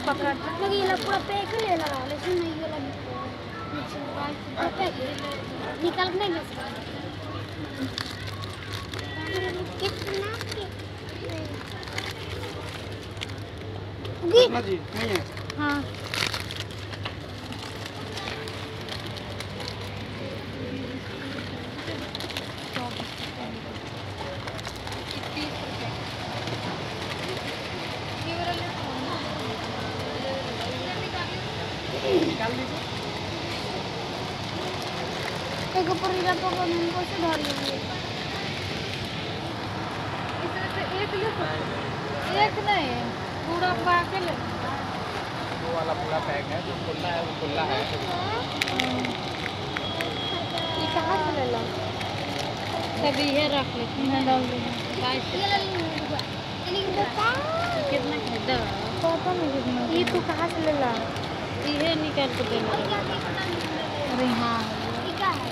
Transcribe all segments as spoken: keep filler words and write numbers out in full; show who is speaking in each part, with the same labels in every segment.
Speaker 1: पकड़
Speaker 2: लगी ये पूरा पैक ले लगा लेकिन नहीं ये लगी निकल नहीं ले सकता कितना
Speaker 3: कितना जी नहीं है।
Speaker 1: हाँ
Speaker 3: निकाल लीजिए।
Speaker 2: एक ऊपर हीरा पकड़ इनको से धर लेंगे
Speaker 1: इसमें से एक ले एक नहीं पूरा पाके ले
Speaker 3: वो वाला पूरा पैक है जो खुला है वो खुला है।
Speaker 1: ये कहाँ से ले लो तभी ये रख लेते हैं डाल देंगे
Speaker 2: ये ले लूंगा लेकिन बता
Speaker 1: कितना है दो
Speaker 2: पता नहीं कितना
Speaker 1: ये तू कहाँ से ले ला ये निकाल के दे अरे हाँ
Speaker 2: ये क्या है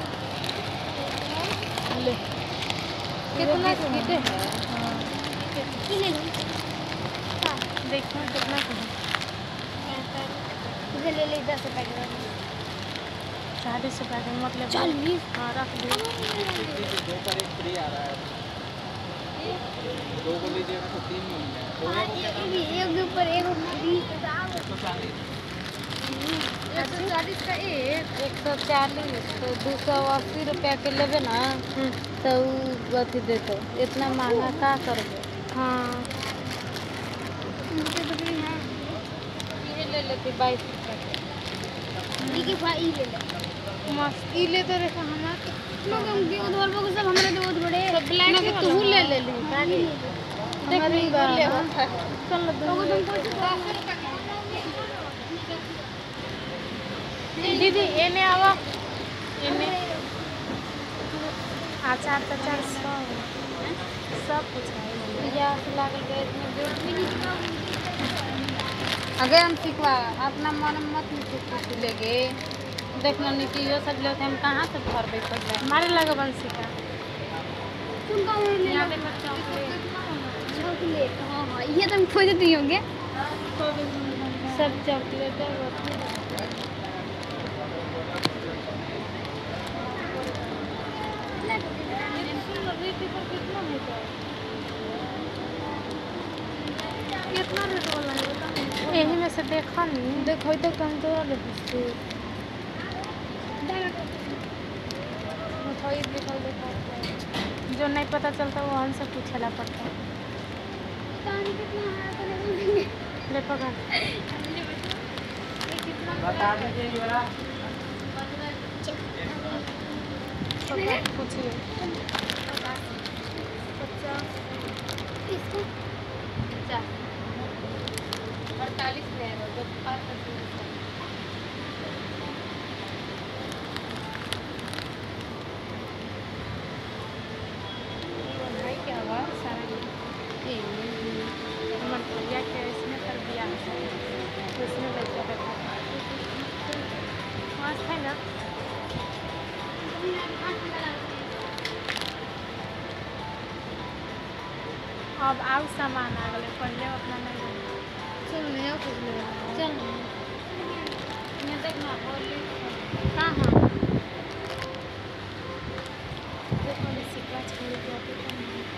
Speaker 1: ले कितना कितने है
Speaker 2: ये ले लूं
Speaker 1: देखो कितना है
Speaker 2: इसे ले ले दस रुपए का
Speaker 1: चालीस रुपये का मतलब
Speaker 2: चालीस
Speaker 1: हाँ रख दो
Speaker 3: दो पर एक फ्री आ रहा है। दो को लीजिएगा तो तीन मिल जाएगा।
Speaker 2: हाँ, ये भी एक के ऊपर एक बीस
Speaker 3: एक सौ चालीस
Speaker 1: एक सौ चालीस का एक एक सौ चालीस तो दो सौ अस्सी रुपया के लेबे ना तो उ अथी देते इतना महंगा का करबे हाँ
Speaker 2: मुझे बकरी है
Speaker 1: ये ले लेते बाईस रुपया के
Speaker 2: ये के भाई ले ले
Speaker 1: मस्त ई ले तो देखो हमार
Speaker 2: लोग हम के उधर वो सब हमारे तो बहुत बड़े
Speaker 1: सब ब्लैक के तू ले ले ली
Speaker 2: गाड़ी
Speaker 1: देख ली ले चल
Speaker 2: तो तुम कुछ
Speaker 1: दीदी एने आवा एने अचार तचार सब सब कुछ है प्याज लागल गए इतने जोर अगे हम सीखवा अपना मन मत कुछ लेगे देखना नहीं कि ये सब लेते हम कहाँ से घर पे पहले हमारे लगे बंसी का
Speaker 2: तुम कहाँ ले ले
Speaker 1: यहाँ देखो चॉकलेट
Speaker 2: चॉकलेट हाँ हाँ ये तुम खोज दिए होंगे
Speaker 1: सब चॉकलेट है कितना रेट वाला है यही में से देखा नहीं देखो तो कम तो जो नहीं पता चलता वो हमसे पूछना पड़ता है ले पकड़
Speaker 3: बता दीजिए ये वाला
Speaker 1: पूछिए
Speaker 2: इसको
Speaker 1: अड़तालीस में क्या हुआ सारा हमारे भैया के इसमें कर दिया उसमें बच्चा बैठा मस्त है ना अब आओ सामान आ गए पहले अपना नहीं चल नया कुछ ले चल मैं देखना कहाँ हाँ देखो सिक्का छोड़ दिया